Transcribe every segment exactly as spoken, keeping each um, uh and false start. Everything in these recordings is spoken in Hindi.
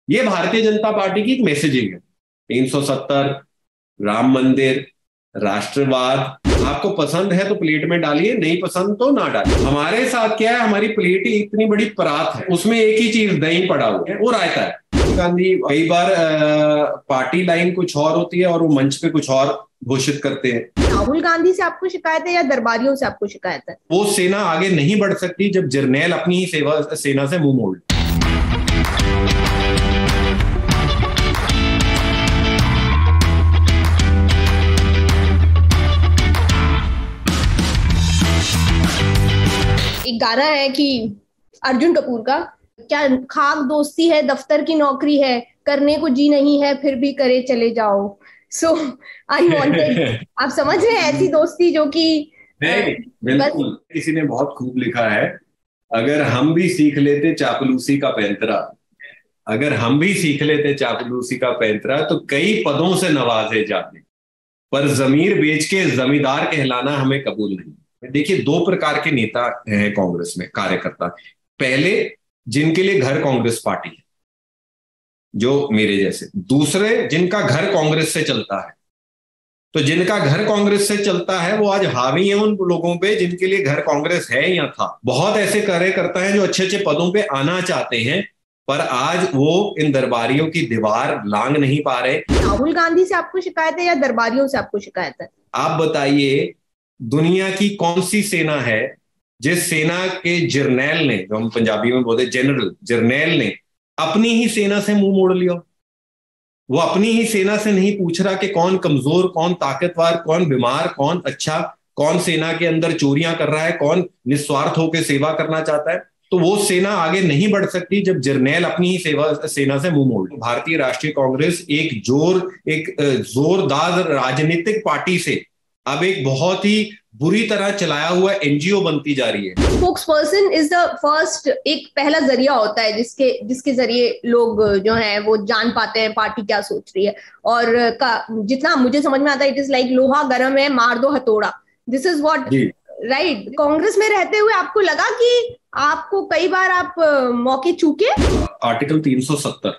ये भारतीय जनता पार्टी की एक मैसेजिंग है। तीन सौ सत्तर, राम मंदिर, राष्ट्रवाद, आपको पसंद है तो प्लेट में डालिए, नहीं पसंद तो ना डालिए। हमारे साथ क्या है, हमारी प्लेट ही इतनी बड़ी परात है, उसमें एक ही चीज दही पड़ा हुआ है, वो रायता है। गांधी कई बार आ, पार्टी लाइन कुछ और होती है और वो मंच पे कुछ और घोषित करते हैं। राहुल गांधी से आपको शिकायत है या दरबारियों से आपको शिकायत है? वो सेना आगे नहीं बढ़ सकती जब जर्नैल अपनी ही सेवा सेना से मुंह मोड़। एक गाना है कि अर्जुन कपूर का, क्या खाक दोस्ती है, दफ्तर की नौकरी है, करने को जी नहीं है फिर भी करे चले जाओ। सो so, अनवांटेड आप समझ रहे हैं, ऐसी दोस्ती जो कि नहीं, बिल्कुल। किसी ने बहुत खूब लिखा है, अगर हम भी सीख लेते चापलूसी का पैंतरा, अगर हम भी सीख लेते चापलूसी का पैंतरा तो कई पदों से नवाजे जाते, पर जमीर बेच के जमींदार कहलाना हमें कबूल नहीं। देखिए, दो प्रकार के नेता हैं कांग्रेस में, कार्यकर्ता। पहले, जिनके लिए घर कांग्रेस पार्टी है, जो मेरे जैसे। दूसरे, जिनका घर कांग्रेस से चलता है। तो जिनका घर कांग्रेस से चलता है वो आज हावी है उन लोगों पे जिनके लिए घर कांग्रेस है या था। बहुत ऐसे कार्यकर्ता हैं जो अच्छे अच्छे पदों पे आना चाहते हैं, पर आज वो इन दरबारियों की दीवार लांग नहीं पा रहे। राहुल गांधी से आपको शिकायत है या दरबारियों से आपको शिकायत है? आप बताइए, दुनिया की कौन सी सेना है जिस सेना के जर्नैल ने, जो हम पंजाबी में बोलते जनरल, जर्नैल ने अपनी ही सेना से मुंह मोड़ लिया। वो अपनी ही सेना से नहीं पूछ रहा कि कौन कमजोर, कौन ताकतवर, कौन बीमार, कौन अच्छा, कौन सेना के अंदर चोरियां कर रहा है, कौन निस्वार्थ होकर सेवा करना चाहता है। तो वो सेना आगे नहीं बढ़ सकती जब जर्नैल अपनी ही सेवा सेना से मुंह मोड़। भारतीय राष्ट्रीय कांग्रेस एक जोर एक जोरदार राजनीतिक पार्टी से अब एक बहुत ही बुरी तरह चलाया हुआ एनजीओ बनती जा रही है। Spokesperson is the first, एक पहला जरिया होता है जिसके जिसके जरिए लोग जो हैं वो जान पाते हैं पार्टी क्या सोच रही है। और का जितना मुझे समझ में आता है, इट इज लाइक लोहा गर्म है, मार दो हथौड़ा। This is what, right? Congress में रहते हुए आपको लगा कि आपको कई बार आप मौके चूके? आर्टिकल तीन सौ सत्तर,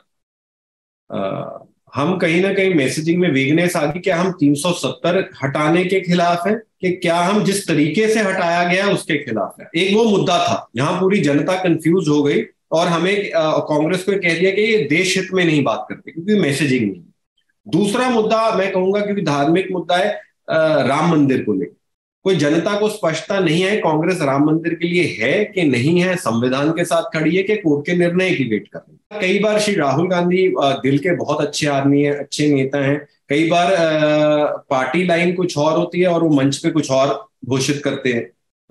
हम कहीं ना कहीं मैसेजिंग में वीकनेस आ गई। क्या हम तीन सौ सत्तर हटाने के खिलाफ है कि क्या हम जिस तरीके से हटाया गया उसके खिलाफ है? एक वो मुद्दा था, यहाँ पूरी जनता कंफ्यूज हो गई और हमें कांग्रेस को कह दिया कि ये देश हित में नहीं बात करते क्योंकि मैसेजिंग नहीं। दूसरा मुद्दा मैं कहूंगा, क्योंकि धार्मिक मुद्दा है, राम मंदिर को लेकर कोई जनता को स्पष्टता नहीं है कांग्रेस राम मंदिर के लिए है कि नहीं है, संविधान के साथ खड़ी है कि कोर्ट के निर्णय की वेट कर रही है। कई बार श्री राहुल गांधी दिल के बहुत अच्छे आदमी है, अच्छे नेता हैं। कई बार पार्टी लाइन कुछ और होती है और वो मंच पे कुछ और घोषित करते हैं,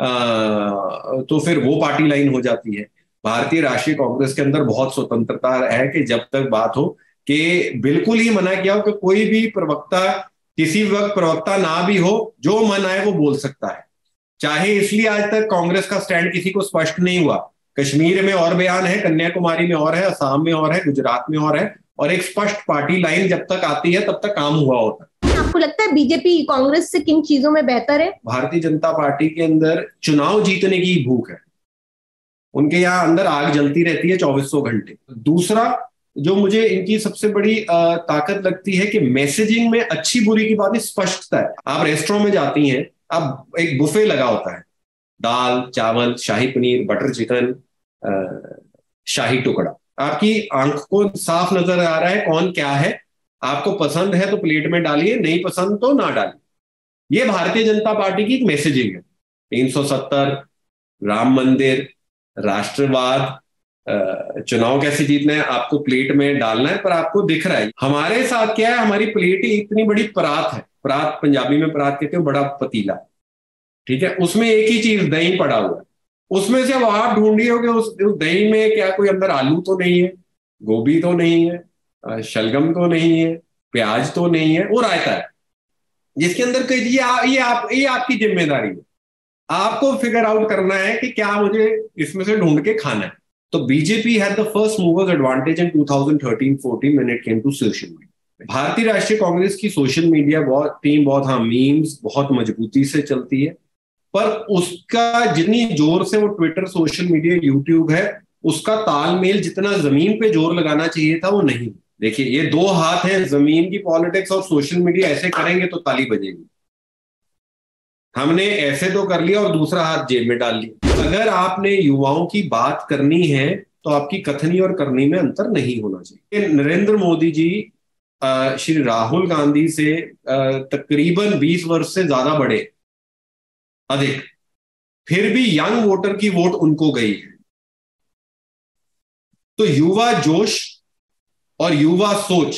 तो फिर वो पार्टी लाइन हो जाती है। भारतीय राष्ट्रीय कांग्रेस के अंदर बहुत स्वतंत्रता है कि जब तक बात हो कि बिल्कुल ही मना किया हो कि कोई भी प्रवक्ता किसी वक्त प्रवक्ता ना भी हो, जो मन आए वो बोल सकता है। चाहे इसलिए आज तक कांग्रेस का स्टैंड किसी को स्पष्ट नहीं हुआ। कश्मीर में और बयान है, कन्याकुमारी में और है, असम में और है, गुजरात में और है, और एक स्पष्ट पार्टी लाइन जब तक आती है तब तक काम हुआ होता है। आपको लगता है बीजेपी कांग्रेस से किन चीजों में बेहतर है? भारतीय जनता पार्टी के अंदर चुनाव जीतने की भूख है, उनके यहाँ अंदर आग जलती रहती है चौबीसों घंटे। दूसरा, जो मुझे इनकी सबसे बड़ी ताकत लगती है कि मैसेजिंग में अच्छी बुरी की बात स्पष्टता है। आप रेस्टोरेंट में जाती हैं, अब एक बुफे लगा होता है, दाल, चावल, शाही पनीर, बटर चिकन, शाही टुकड़ा। आपकी आंख को साफ नजर आ रहा है कौन क्या है। आपको पसंद है तो प्लेट में डालिए, नहीं पसंद तो ना डालिए। ये भारतीय जनता पार्टी की एक मैसेजिंग है। तीन सौ सत्तर, राम मंदिर, राष्ट्रवाद, चुनाव कैसे जीतना है, आपको प्लेट में डालना है, पर आपको दिख रहा है। हमारे साथ क्या है, हमारी प्लेट ही इतनी बड़ी परात है। परात पंजाबी में परात कहते हो, बड़ा पतीला, ठीक है, उसमें एक ही चीज दही पड़ा हुआ है। उसमें से अब आप ढूंढिए हो कि उस दही में क्या कोई अंदर आलू तो नहीं है, गोभी तो नहीं है, शलगम तो नहीं है, प्याज तो नहीं है, वो रायता है जिसके अंदर ये, ये, आप, ये आपकी जिम्मेदारी है। आपको फिगर आउट करना है कि क्या मुझे इसमें से ढूंढ के खाना है। तो BJP had the first movers advantage in twenty thirteen fourteen when it came to social media. भारतीय राष्ट्रीय कांग्रेस की सोशल मीडिया बहुत टीम बहुत हाँ मीम्स बहुत मजबूती से चलती है, पर उसका जितनी जोर से वो ट्विटर, सोशल मीडिया, यूट्यूब है, उसका तालमेल जितना जमीन पे जोर लगाना चाहिए था वो नहीं। देखिए, ये दो हाथ हैं, जमीन की पॉलिटिक्स और सोशल मीडिया। ऐसे करेंगे तो ताली बजेगी। हमने ऐसे तो कर लिया और दूसरा हाथ जेब में डाल लिया। अगर आपने युवाओं की बात करनी है तो आपकी कथनी और करनी में अंतर नहीं होना चाहिए। नरेंद्र मोदी जी श्री राहुल गांधी से तकरीबन बीस वर्ष से ज्यादा बड़े, अधिक, फिर भी यंग वोटर की वोट उनको गई है। तो युवा जोश और युवा सोच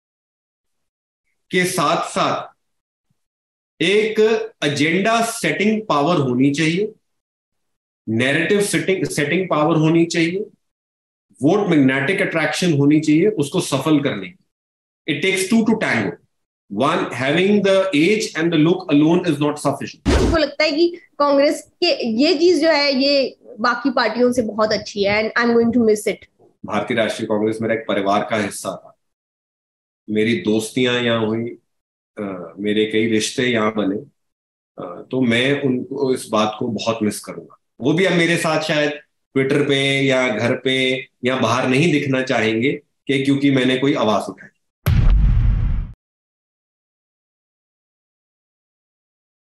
के साथ साथ एक एजेंडा सेटिंग पावर होनी चाहिए, नैरेटिव सेटिंग सेटिंग पावर होनी चाहिए, वोट मैग्नेटिक अट्रैक्शन होनी चाहिए उसको सफल करने की। It takes two to tango. One having the edge and the look alone is not sufficient. मुझको लगता है कि कांग्रेस के ये चीज जो है ये बाकी पार्टियों से बहुत अच्छी है and I am going to miss it. Bharatiya Rashtriya Congress मेरा एक परिवार का हिस्सा था। मेरी दोस्तियां यहाँ हुई, Uh, मेरे कई रिश्ते यहाँ बने, uh, तो मैं उनको इस बात को बहुत मिस करूंगा। वो भी अब मेरे साथ शायद ट्विटर पे या घर पे या बाहर नहीं दिखना चाहेंगे कि क्योंकि मैंने कोई आवाज उठाई।